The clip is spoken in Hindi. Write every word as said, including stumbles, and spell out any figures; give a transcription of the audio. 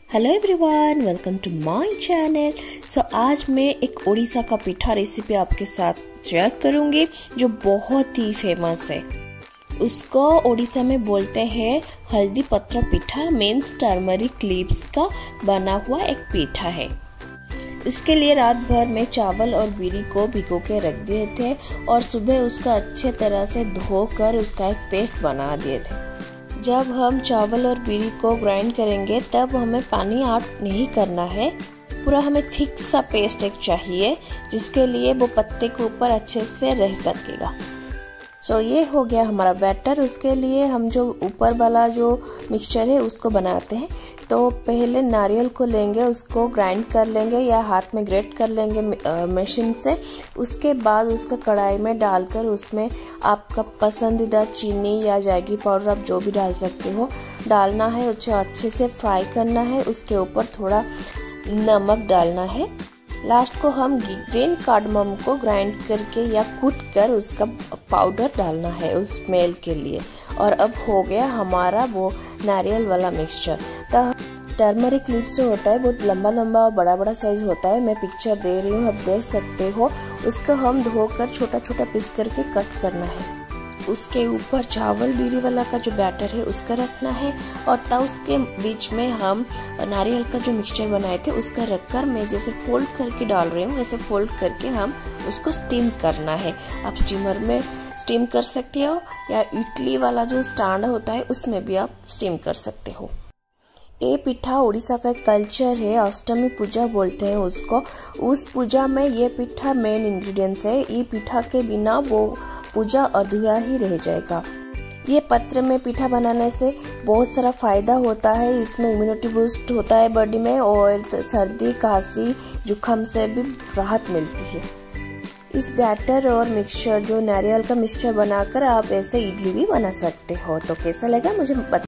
Hello everyone, welcome to my channel. So आज मैं एक उड़ीसा का पिठा रेसिपी आपके साथ शेयर करूंगी जो बहुत ही फेमस है। उसको उड़ीसा में बोलते हैं हल्दी पत्र पिठा, मीन्स टर्मरिक लीव्स का बना हुआ एक पिठा है। इसके लिए रात भर में चावल और बीरी को भिगो के रख दिए थे और सुबह उसका अच्छे तरह से धोकर उसका एक पेस्ट बना दिए थे। जब हम चावल और बीरी को ग्राइंड करेंगे तब हमें पानी ऐड नहीं करना है, पूरा हमें थिक सा पेस्ट एक चाहिए जिसके लिए वो पत्ते के ऊपर अच्छे से रह सकेगा। सो so, ये हो गया हमारा बैटर। उसके लिए हम जो ऊपर वाला जो मिक्सचर है उसको बनाते हैं। तो पहले नारियल को लेंगे, उसको ग्राइंड कर लेंगे या हाथ में ग्रेट कर लेंगे मशीन से। उसके बाद उसका कढ़ाई में डालकर उसमें आपका पसंदीदा चीनी या जायगी पाउडर आप जो भी डाल सकते हो डालना है। उसे अच्छे से फ्राई करना है। उसके ऊपर थोड़ा नमक डालना है। लास्ट को हम ग्रीन कार्डमम को ग्राइंड करके या कूट कर उसका पाउडर डालना है उस स्मेल के लिए। और अब हो गया हमारा वो नारियल वाला मिक्सचर। तो टर्मरिक लीव्स जो होता है बहुत लंबा लंबा बड़ा बड़ा साइज होता है। मैं पिक्चर दे रही हूँ, आप देख सकते हो। उसको हम धोकर छोटा छोटा पीस करके कट करना है। उसके ऊपर चावल बीरी वाला का जो बैटर है उसका रखना है और तब उसके बीच में हम नारियल का जो मिक्सचर बनाए थे उसका रखकर मैं जैसे फोल्ड करके डाल रही हूँ, ऐसे फोल्ड करके हम उसको स्टीम करना है। आप स्टीमर में स्टीम कर सकते हो या इडली वाला जो स्टैंड होता है उसमें भी आप स्टीम कर सकते हो। ये पिठा उड़ीसा का कल्चर है, अष्टमी पूजा बोलते हैं उसको। उस पूजा में ये पिठा मेन इंग्रेडिएंट्स है। ये पिठा के बिना वो पूजा अधूरा ही रह जाएगा। ये पत्र में पिठा बनाने से बहुत सारा फायदा होता है। इसमें इम्यूनिटी बूस्ट होता है बॉडी में और सर्दी खांसी जुकाम से भी राहत मिलती है। इस बैटर और मिक्सचर जो नारियल का मिक्सचर बनाकर आप ऐसे इडली भी बना सकते हो। तो कैसा लगा मुझे बता